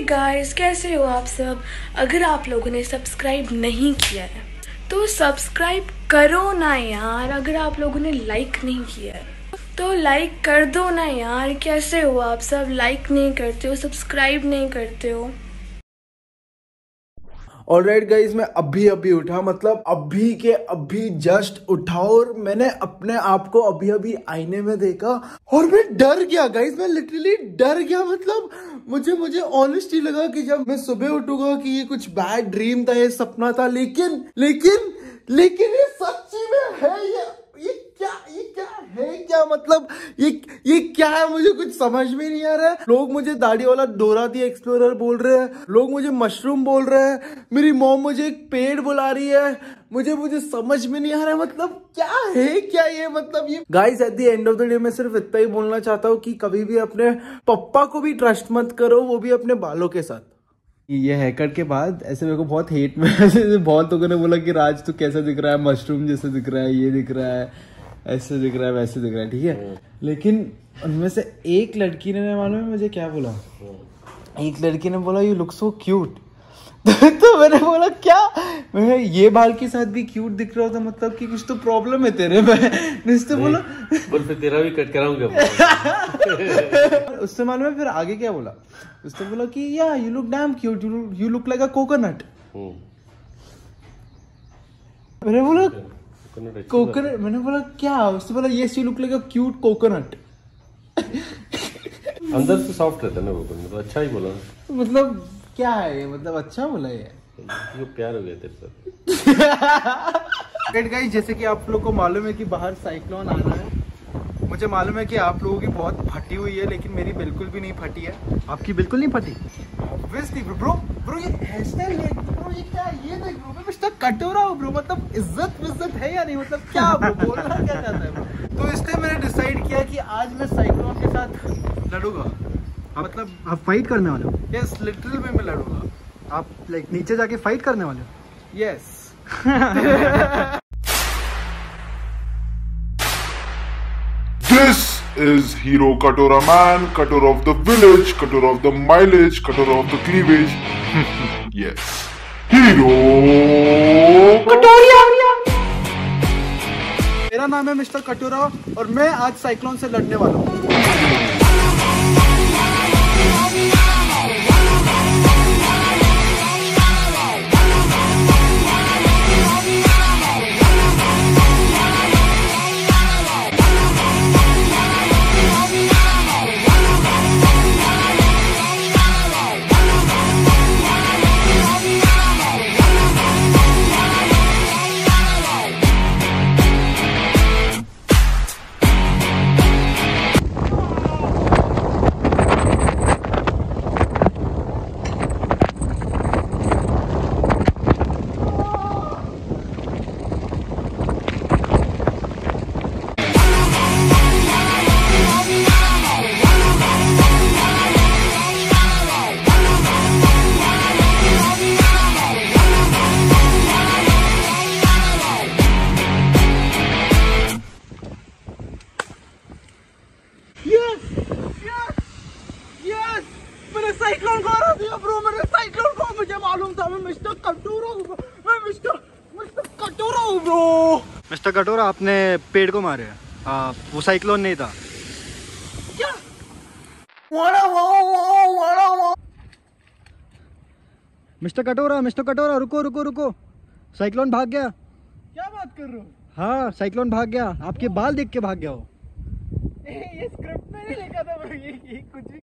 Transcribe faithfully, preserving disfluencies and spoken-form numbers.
Guys, कैसे हो आप सब। अगर आप लोगों ने सब्सक्राइब नहीं किया है तो सब्सक्राइब करो ना यार। अगर आप लोगों ने लाइक नहीं किया है तो लाइक कर दो ना यार। कैसे हो आप सब, लाइक नहीं करते हो, सब्सक्राइब नहीं करते हो। ऑलराइट गाइज, मैं अभी अभी उठा, मतलब अभी के अभी जस्ट उठा और मैंने अपने आप को अभी अभी आईने में देखा और मैं डर गया गाइज। मैं लिटरली डर गया। मतलब मुझे मुझे ऑनेस्टली लगा कि जब मैं सुबह उठूंगा कि ये कुछ बैड ड्रीम था, ये सपना था, लेकिन लेकिन लेकिन ये सच्ची में है। ये ये क्या ये क्या है क्या मतलब ये ये क्या है, मुझे कुछ समझ में नहीं आ रहा है। लोग मुझे दाढ़ी वाला डोरा दी एक्सप्लोरर बोल रहे हैं, लोग मुझे मशरूम बोल रहे हैं, मेरी मॉम मुझे एक पेड़ बुला रही है। मुझे मुझे समझ में नहीं आ रहा है, मतलब क्या है क्या ये, मतलब ये guys at the end of the day मैं सिर्फ इतना ही बोलना चाहता हूँ कि कभी भी अपने पप्पा को भी ट्रस्ट मत करो, वो भी अपने बालों के साथ। ये हेयर कट के बाद ऐसे मेरे को बहुत हेट में ऐसे बहुत लोगों ने बोला कि राज तू कैसा दिख रहा है, मशरूम जैसे दिख रहा है, ये दिख रहा है, ऐसे दिख रहा है, वैसे दिख रहा है, ठीक है। लेकिन उनमें से एक लड़की ने मालूम है मुझे क्या बोला, एक लड़की ने बोला यू लुक सो क्यूट। तो मैंने बोला क्या, मैं ये बाल के साथ भी क्यूट दिख रहा था, मतलब कि कुछ तो प्रॉब्लम है तेरे में। उससे बोला बोल फिर तेरा भी कट कराऊंगा। उससे मालूम है फिर आगे क्या बोला, उसने बोला कि yeah you look damn cute, you look like a coconut. मैंने बोला कोकोनट, मैंने बोला क्या, उसने बोला yes you look like a cute coconut. अंदर से सॉफ्ट रहता है ना वो, मतलब अच्छा ही बोला। मतलब क्या है ये, मतलब अच्छा बोला ये, ये प्यार हो गया तेरे साथ। गाइस जैसे कि आप लोग को मालूम है कि बाहर साइक्लोन आना है। मुझे मालूम है कि आप लोगों की बहुत फटी हुई है, लेकिन मेरी बिल्कुल भी नहीं फटी है। आपकी बिल्कुल नहीं फटी ऑब्वियसली ब्रो। ब्रो ये हेयर स्टाइल है ब्रो, ये क्या, ये देख ब्रो, मैं मिस्टर कटोरा हूँ ब्रो, मतलब इज्जत इज्जत है या नहीं, मतलब क्या ब्रो बोलना क्या चाहता है ब्रो। तो इसलिए मैंने डिसाइड किया कि आज मैं साइक्लोन के साथ लड़ूंगा। मतलब आप फाइट करने वाले हो? यस, लिटरल में मैं लड़ूंगा। आप लाइक नीचे जाके फाइट करने वाले हो? Yes. This is Hero Katora Man, Katora of the village, Katora of the mileage, Katora of the cleavage. Yes, Hero Katoria. मेरा नाम है मिस्टर कटोरा और मैं आज साइक्लोन से लड़ने वाला हूँ। साइक्लोन को हरा दिया ब्रो, मैंने साइक्लोन को, मुझे मालूम था मैं मिस्टर कटोरा हूँ ब्रो, मैं मिस्टर मिस्टर कटोरा हूँ ब्रो। मिस्टर कटोरा आपने पेड़ को मारे, आ, वो साइक्लोन नहीं था क्या? मिस्टर कटोरा मिस्टर कटोरा रुको रुको रुको, साइक्लोन भाग गया। क्या बात कर रहे हो? हाँ साइक्लोन भाग गया, आपके बाल देख के भाग गया वो। ये स्क्रिप्ट में नहीं लिखा था, ये, ये कुछ